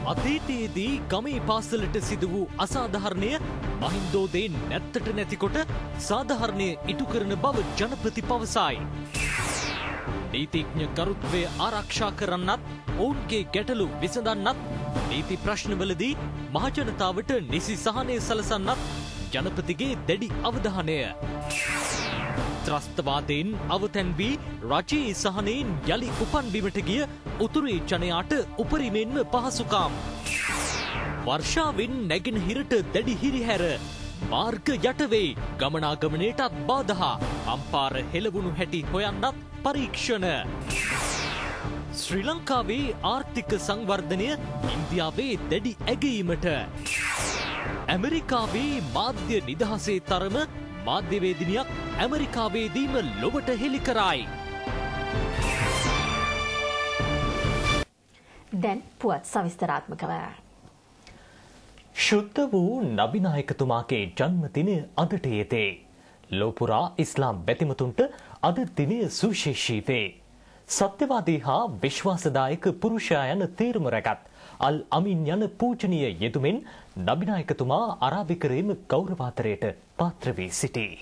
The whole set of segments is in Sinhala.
අතීතයේදී ගමේ පාසලට සිදු වූ අසාධාරණය මහින්දෝදයෙන් නැත්තට නැතිකොට සාධාරණය ඉටු කරන බව ජනපති පවසයි. නීතිඥ කරුත්වය ආරක්ෂා කරන්නත් ඔවුන්ගේ ගැටලු විසඳන්නත් නීති ප්‍රශ්නවලදී මහජනතාවට නිසි සහනය සලසන්නත් ජනපතිගේ දැඩි අවධානය. ත්‍රස්තවාදයෙන් අවතැන් වී රජයේ සහනයෙන් යළි උපන් බිමට ගිය උතුරේ ජනයාට උපරිමෙන්ම පහසුකම්. වර්ෂාවෙන් නැගෙනහිරට දැඩි හිරිහැර මාර්ග යටවේ ගමනාගමනයටත් බාධා අම්පාර හෙළවුණු හැටි හොයන්නත් පරීක්ෂණ. ශ්‍රී ලංකාවේ ආර්ථික සංවර්ධනය ඉන්දියාවේ දැඩි ඇගීමට. ඇමරිකාවේ මාධ්‍ය නිදහසේ තරම මාධ්‍යවේදිනියක් ඇමරිකාවේදීම ලොවට හෙළි කරයි. දැන් පුවත් සවිස්තරාත්මකව. ශුද්ධ වූ නබිනායකතුමාගේ ජන්මදිනය අදට යෙදේ. ලෝපුරා ඉස්ලාම් බැතිමතුන්ට අද දිනය සුවිශේෂී වේ. සත්‍යවාදී හා විශ්වාසදායක පුරුෂයා යන තේරුම රැගත් අල් අමින් යන පූජනීය යෙදුමෙන් නබිනායකතුමා අරාබිකරේම ගෞරවාදරයට පාත්‍ර වී සිටී.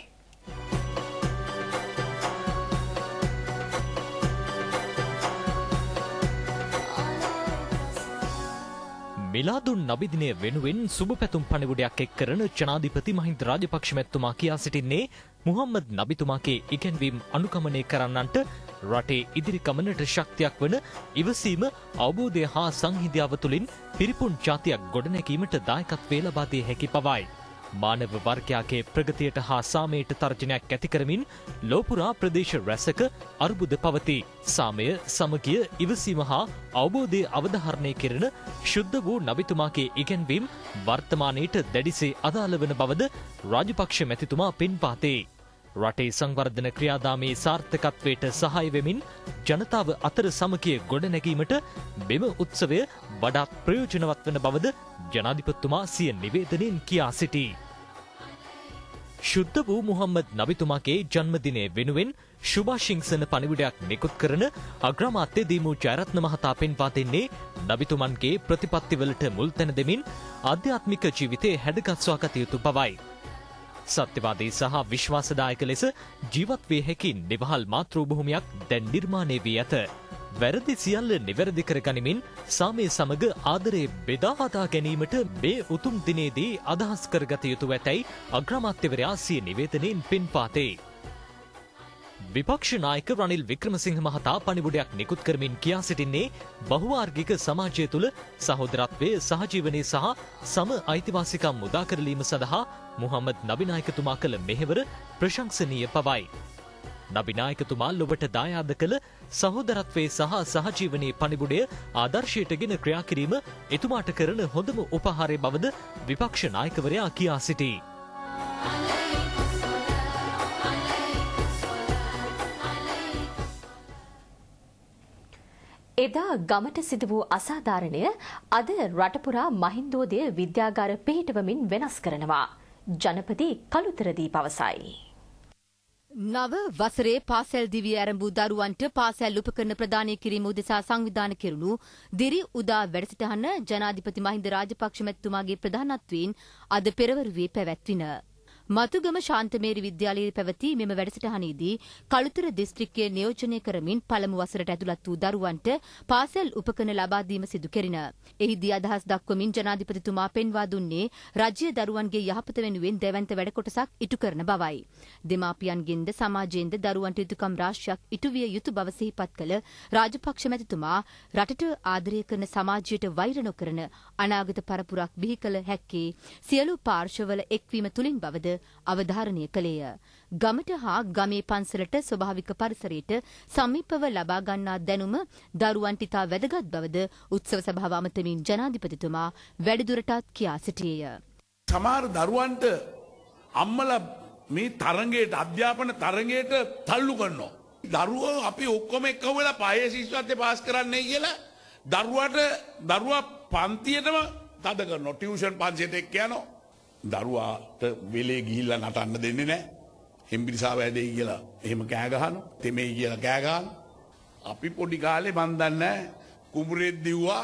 මිලාදුන් නබිදිනය වෙනුවෙන් සුබ පැතුම් පණිවුඩයක් එක් කරන ජනාධිපති මහින්ද රාජපක්ෂ මැතිතුමා කියා සිටින්නේ මුහම්මද් නබිතුමාගේ ඉගැන්වීම් අනුගමනය කරන්නන්ට රටේ ඉදිරි ගමනට ශක්තියක් වන ඉවසීම අවබෝධය හා සංහිඳියාව තුළින් පිරිපුන් ජාතියක් ගොඩනැගීමට දායකත්වය ලබා දිය හැකි බවයි. මානව වර්ගයාගේ ප්‍රගතියට හා සාමයට තර්ජනයක් ඇති කරමින් ලෝපුරා ප්‍රදේශ රැසක අර්බුද පවතී. සාමය, සමගිය, ඉවසීම හා අවබෝධය අවධාරණය කෙරෙන ශුද්ධ වූ නබිතුමාගේ ඉගැන්වීම් වර්තමානයට දැඩිසේ අදාළ වන බවද රාජපක්ෂ මැතිතුමා පෙන්වාතේ. රටේ සංවර්ධන ක්‍රියාදාමයේ සාර්ථකත්වයට සහාය වෙමින් ජනතාව අතර සමගිය ගොඩනැගීමට මෙම උත්සවය වඩාත් ප්‍රයෝජනවත් වන බවද ජනාධිපතිතුමා සිය නිවේදනයෙන් කියා සිටී. ශුද්ධ වූ මුහම්මද් නබිතුමාගේ ජන්මදිනය වෙනුවෙන් ශුභාශිංසන පණිවිඩයක් නිකුත් කරන අග්‍රාමාත්‍ය දීමු ජයරත්න මහතා පෙන්වා දෙන්නේ නබිතුමන්ගේ ප්‍රතිපත්තිවලට මුල් තැන දෙමින් ආධ්‍යාත්මික ජීවිතයේ හැඩගස්වා ගත යුතු බවයි. සත්‍යවාදී සහ විශ්වාසදායක ලෙස ජීවත් විය හැකි නිවහල් මාතෘ භූමියක් දැන් නිර්මාණය වී ඇත. වැරදි සියල්ල නිවැරදි කර ගනිමින් සාමය සමග ආදරේ බෙදා හදා ගැනීමට මේ උතුම් දිනේදී අදහස් කරගත යුතු ඇතැයි අග්‍රාමාත්‍යවරයා සිය නිවේදනයෙන් පෙන්වාතේ. විපක්ෂ නායක රනිල් වික්‍රමසිංහ මහතා පණිවුඩයක් නිකුත් කරමින් කියා සිටින්නේ බහුවාර්ගික සමාජය තුළ සහෝදරත්වය, සහජීවනය සහ සම අයිතිවාසිකම් මුදා කරලීම සඳහා මුහම්මද් නබිනායකතුමා කළ මෙහෙවර ප්‍රශංසනීය පවයි. නබිනායකතුමා ලොවට දායාද කළ සහෝදරත්වයේ සහ සහජීවනයේ පණිවුඩය ආදර්ශයට ගෙන ක්‍රියා කිරීම එතුමාට කරන හොඳම උපහාරය බවද විපක්ෂ නායකවරයා කියා සිටී. එදා ගමට සිදු වූ අසාධාරණය අද රටපුරා මහින්දෝදය විද්‍යාගාර පිහිටවමින් වෙනස් කරනවා. ජනපති කළුතරදී පවසයි. නව වසරේ පාසැල් දිවිය ආරම්භ දරුවන්ට පාසැල් උපකරණ ප්‍රදානය කිරීම උදෙසා සංවිධානය කෙරුණු දිරි උදා වැඩසටහන ජනාධිපති මහින්ද රාජපක්ෂ මැතිතුමාගේ ප්‍රධානත්වයෙන් අද පෙරවරුවේ පැවැත්වින. මතුගම ශාන්තමේරි විද්‍යාලයේ පැවති මෙම වැඩසටහනේදී කළුතර දිස්ත්‍රික්කය නියෝජනය කරමින් පළමු වසරට ඇතුළත් වූ දරුවන්ට පාසැල් උපකරණ ලබා දීම සිදු කෙරින. එහිදී අදහස් දක්වමින් ජනාධිපතිතුමා පෙන්වා දුන්නේ රජය දරුවන්ගේ යහපත වෙනුවෙන් දැවැන්ත වැඩ කොටසක් ඉටු කරන බවයි. දෙමාපියන්ගෙන්ද සමාජයෙන්ද දරුවන්ට යුතුකම් රාශියක් ඉටු විය යුතු බව සිහිපත් කළ රාජපක්ෂ මැතිතුමා රටට ආදරය කරන සමාජයට වෛර නොකරන අනාගත පරපුරක් බිහි කළ හැක්කේ සියලු පාර්ශවවල එක්වීම තුලින් බවද අවධාරණය කළේය. ගමට හා ගමේ පන්සලට ස්වභාවික පරිසරයට සමීපව ලබා ගන්නා දැනුම දරුවන්ට ඉතා වැදගත් බවද උත්සව සභාව අමතමින් ජනාධිපතිතුමා වැඩිදුරටත් කියා සිටියේය. සමහර දරුවන්ට අම්මලා මේ තරඟයට අධ්‍යාපන තරඟයට තල්ලු කරනවා. දරුවෝ අපි ඔක්කොම එක්කම වෙලා පායේ ශිෂ්‍යත්වයේ පාස් කරන්නේ කියලා දරුවා පන්තියටම තද කරනවා. ටියුෂන් 500ට එක්ක යනවා. දරුවාට වෙලේ ගිහිල්ලා නටන්න දෙන්නේ නැහැ. හෙම්බිරිසාව වැඩේ කියලා එහෙම කෑ ගහනවා. තෙමේ කියලා කෑ ගහනවා. අපි පොඩි කාලේ මන් දන්නේ කුඹුරේ දිව්වා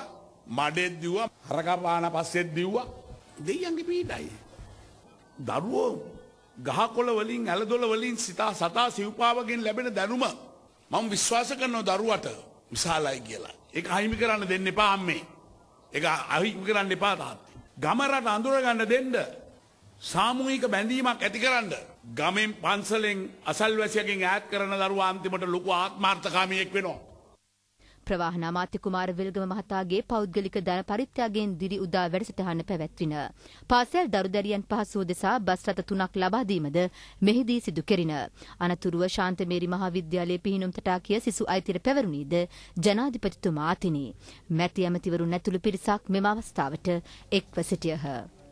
මඩෙත් දිව්වා හරකා පාන පස්සෙත් දිව්වා දෙයියන්ගේ පීඩයි. දරුවෝ ගහකොළ වලින් ඇලදොල වලින් සිතා සතා සිව්පාවගෙන් ලැබෙන දැනුම මම විශ්වාස කරනවා දරුවට විශාලයි කියලා. ඒක අහිමි කරන්න දෙන්න එපා අම්මේ. ඒක අහිමි කරන්න එපා තාත්තේ. ගම රට අඳුර ගන්න දෙන්න. සාමූහික බැඳීමක් ඇති කරන්න. ගමෙන් පන්සලෙන් අසල්වැසියකින් ඈත් කරන දරුවා අන්තිමට ලොකු ආත්මාර්ථකාමියෙක් වෙනවා. ප්‍රවාහන අමාත්‍ය කුමාර විල්ගම මහතාගේ පෞද්ගලික ධන පරිත්‍යාගයෙන් දිරි උදා වැඩසටහන පැවැත්වින. පාසල් දරුදැරියන් පහසුව දෙසා බස් රථ 3ක් ලබා දීමද මෙහිදී සිදු කෙරින. අනතුරුව ශාන්තමේරි මහාවිද්‍යාලයේ පිහිනුම් තටාකිය සිසු අයිතිර පැවරුණීද ජනාධිපතිතුමා අතිනි. මැති ඇමතිවරුන් ඇතුළු පිරිසක් මෙම අවස්ථාවට එක්ව සිටියහ.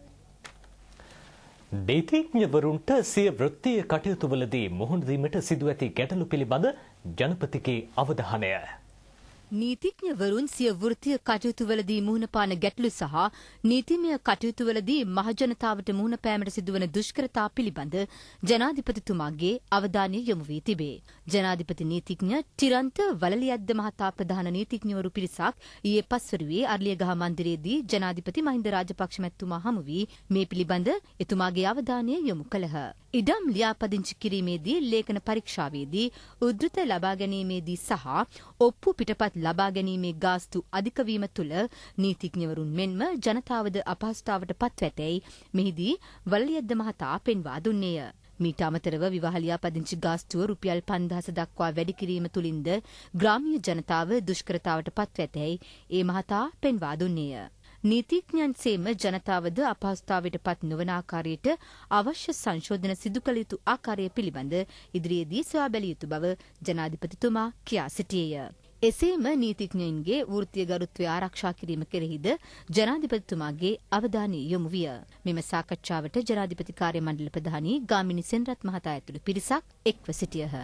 නීතිඥවරුන්ට සිය වෘත්තීය කටයුතුවලදී මුහුණ දීමට සිදු ඇති ගැටලු පිළිබඳ ජනපතිගේ අවධානය. නීතිඥවරුන් සිය වෘත්තීය කටයුතුවලදී මුහුණ පාන ගැටලු සහ නීතිමය කටයුතුවලදී මහජනතාවට මුහුණ පෑමට සිදුවන දුෂ්කරතා පිළිබඳ ජනාධිපතිතුමාගේ අවධානය යොමු වී තිබේ. ජනාධිපති නීතිඥ ටිරන්ත වලලියද්ද මහතා ප්‍රධාන නීතිඥවරු පිරිසක් ඊයේ පස්වරුවේ අර්ලියගහ මන්දිරයේදී ජනාධිපති මහින්ද රාජපක්ෂ මැතිතුමා හමු වී මේ පිළිබඳ එතුමාගේ අවධානය යොමු කළහ. ඉඩම් ලියාපදිංචි කිරීමේදී ලේඛන පරීක්ෂාවේදී උද්දෘත ලබා ගැනීමේදී සහ ඔප්පු පිටපත් ලබා ගැනීමේ ගාස්තු අධික වීම තුළ නීතිඥවරුන් මෙන්ම ජනතාවද අපහසුතාවට පත්ව ඇතැයි මෙහිදී වලලියද්ද මහතා පෙන්වා දුන්නේය. මීට අමතරව විවාහ ලියාපදිංචි ගාස්තුව රුපියල් 5000 දක්වා වැඩි කිරීම තුළින්ද ග්‍රාමීය ජනතාව දුෂ්කරතාවට පත්ව ඇතැයි ඒ මහතා පෙන්වා දුන්නේය. නීතිඥයන් සේම ජනතාවද අපහසුතාවයට පත් නොවන ආකාරයට අවශ්‍ය සංශෝධන සිදු කළ යුතු ආකාරය පිළිබඳ ඉදිරියේදී සොයා බැලිය යුතු බව ජනාධිපතිතුමා කියා සිටියේය. එසේම නීතිඥයින්ගේ වෘත්තීය ගරුත්වය ආරක්ෂා කිරීම කෙරෙහිද ජනාධිපතිතුමාගේ අවධානය යොමු විය. මෙම සාකච්ඡාවට ජනාධිපති කාර්ය මණ්ඩල ප්‍රධානී ගාමිණී සෙනරත් මහතා ඇතුළු පිරිසක් එක්ව සිටියහ.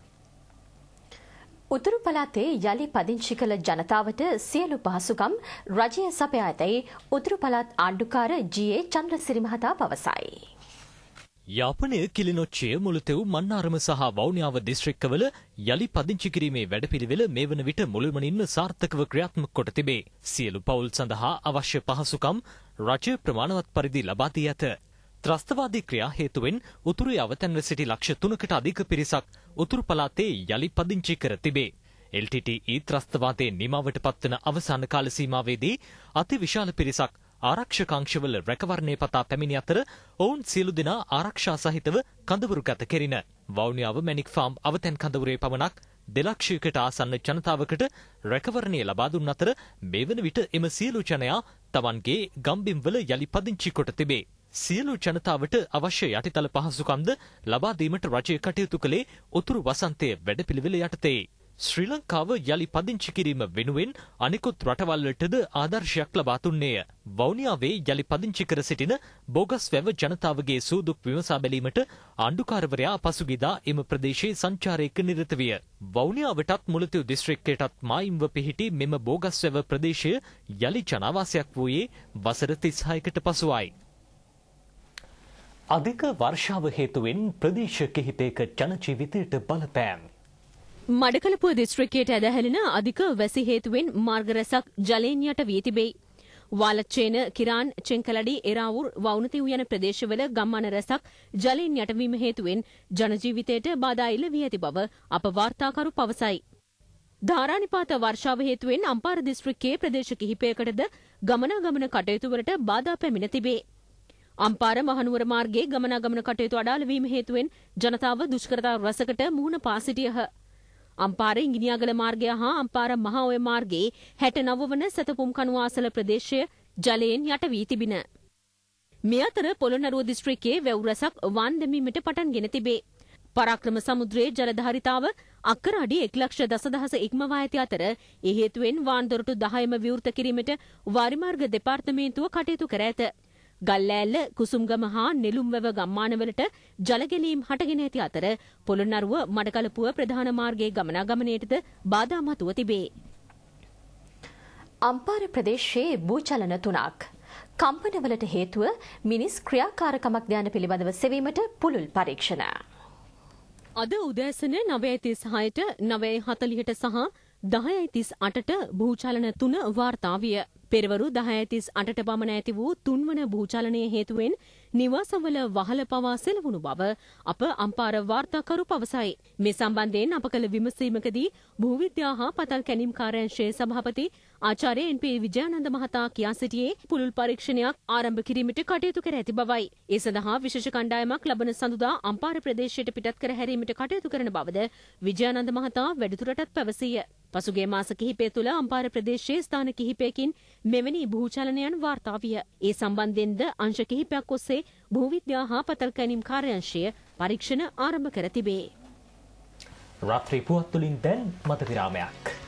උතුරු පළාතේ යලි පදිංචි කළ ජනතාවට සියලු පහසුකම් රජය සපයා ඇතැයි උතුරු පළාත් ආණ්ඩුකාර ජී.ඒ. චන්ද්‍රසිරි මහතා පවසයි. යාපනය කිලිනොච්චිය මුළුතෙව් මන්නාරම සහ වවුනියාව දිස්ත්‍රික්කවල යලි පදිංචි කිරීමේ වැඩපිළිවෙල මේ වන විට මුළුමනින්ම සාර්ථකව ක්‍රියාත්මක කොට තිබේ. සියලු පවුල් සඳහා අවශ්‍ය පහසුකම් රජය ප්‍රමාණවත් පරිදි ලබා දී ඇත. ත්‍රස්තවාදී ක්‍රියා හේතුවෙන් උතුරේ අවතැන්ව සිටි ලක්ෂ 3කට අධික පිරිසක් උතුරු පළාතේ යලි පදිංචි කර තිබේ. LTTE ත්‍රස්තවාදයේ නිමාවට පත්වන අවසාන කාල සීමාවේදී අති විශාල පිරිසක් ආරක්ෂකාංශවල රැකවරණය පතා පැමිණි අතර ඔවුන් සියලු දෙනා ආරක්ෂා සහිතව කඳවුරු ගත කෙරින. වවුනියාව මැනික් ෆාම් අවතැන් කඳවුරේ පමණක් 2 ලක්ෂයකට ආසන්න ජනතාවකට රැකවරණය ලබා දුන් අතර මේ වන විට එම සියලු ජනයා තමන්ගේ ගම්බිම්වල යලි පදිංචි කොට තිබේ. සියලු ජනතාවට අවශ්‍ය යටිතල පහසුකම්ද ලබා දීමට රජය කටයුතු කළේ උතුරු වසන්තයේ වැඩපිළිවෙල යටතේ. ශ්‍රී ලංකාව යලි පදිංචි කිරීම වෙනුවෙන් අනිකුත් රටවල්වලටද ආදර්ශයක් ලබා දුන්නේය. වවුනියාවේ යලි පදිංචි කර සිටින බෝගස් වැව ජනතාවගේ සූදුක් විමසා බැලීමට ආණ්ඩුකාරවරයා පසුගියදා එම ප්‍රදේශයේ සංචාරයක නිරත විය. වවුනියාවටත් මුලතිව් දිස්ත්‍රික්කයටත් මායිම්ව පිහිටි මෙම බෝගස් වැව ප්‍රදේශය යලි ජනාවාසයක් වූයේ වසර 36කට පසුවයි. අධික වර්ෂාව හේතුවෙන් ප්‍රදේශ කිහිපයක ජනජීවිතයට බලපෑම්. මඩකලපුව දිස්ත්‍රික්කයට ඇදහැලෙන අධික වැසි හේතුවෙන් මාර්ග රැසක් ජලයෙන් යට වී තිබේ. වාලච්චේන, කිරාන්, චෙන්කලඩි, එරාවුර්, වවුනතිව් යන ප්‍රදේශවල ගම්මාන රැසක් ජලයෙන් යටවීම හේතුවෙන් ජනජීවිතයට බාධා එල්ල වී ඇති බව අප වාර්තාකරු පවසයි. ධාරානිපාත වර්ෂාව හේතුවෙන් අම්පාර දිස්ත්‍රික්කයේ ප්‍රදේශ කිහිපයකටද ගමනාගමන කටයුතුවලට බාධා පැමිණ තිබේ. අම්පාර මහනුවර මාර්ගයේ ගමනාගමන කටයුතු අඩාල වීම හේතුවෙන් ජනතාව දුෂ්කරතා රැසකට මුහුණ පා සිටියහ. අම්පාර ඉංගිනියාගල මාර්ගය හා අම්පාර මහා ඔය මාර්ගයේ 69 වන සතපුම් කණුවාසල ප්‍රදේශය ජලයෙන් යට වී තිබින. මේ අතර පොළොන්නරුව දිස්ත්‍රික්කයේ වැව් රැසක් වන් දැමීමට පටන්ගෙන තිබේ. පරාක්‍රම සමුද්‍රයේ ජලධාරිතාව අක්කර අඩි 1,10,000 ඉක්මවා ඇති අතර ඒ හේතුවෙන් වාන් දොරටු 10ම විවෘත කිරීමට වාරිමාර්ග දෙපාර්තමේන්තුව කටයුතු කර ඇත. ගල්ලෑල්ල, කුසුම්ගම හා නෙළුම්වැව ගම්මානවලට ජලගැලීම් හටගෙන ඇති අතර පොළොන්නරුව මඩකලපුව ප්‍රධාන මාර්ගයේ ගමනාගමනයටද බාධා මතුව තිබේ. අම්පාර ප්‍රදේශයේ භූචලන 3ක්. කම්පනවලට හේතුව මිනිස් ක්‍රියාකාරකමක් ද යන පිළිබඳව සෙවීමට පුළුල් පරීක්ෂණ. අද උදෑසන 9:36ට 9:40ට සහ 10:38ට භූචලන 3 වාර්තා විය. පෙරවරු 10:38ට පමණ ඇති වූ තුන්වන භූචලනයේ හේතුවෙන් නිවාසවල වහල පවා සෙලවුණු බව අප අම්පාර වාර්තාකරු පවසයි. මේ සම්බන්ධයෙන් අප කළ විමසීමකදී භූවිද්‍යා හා පතල් කැණීම් කාර්යාංශයේ සභාපති ආචාර්ය එන්.පී. විජයානන්ද මහතා කියා සිටියේ පුළුල් පරීක්ෂණයක් ආරම්භ කිරීමට කටයුතු කර ඇති බවයි. ඒ සඳහා විශේෂ කණ්ඩායමක් ලබන සඳුදා අම්පාර ප්‍රදේශයට පිටත් කර හැරීමට කටයුතු කරන බවද විජයානන්ද මහතා වැඩිදුරටත් පැවසීය. පසුගිය මාස කිහිපය තුළ අම්පාර ප්‍රදේශයේ ස්ථාන කිහිපයකින් මෙවැනි භූචලනයන් වාර්තා විය. ඒ සම්බන්ධයෙන්ද අංශ කිහිපයක් ඔස්සේ භූවිද්‍යා හා පතල් කැණීම් කාර්යාංශය පරීක්ෂණ ආරම්භ කර තිබේ. රාත්‍රී පුවත් තුලින් දැන් මත විරාමයක්.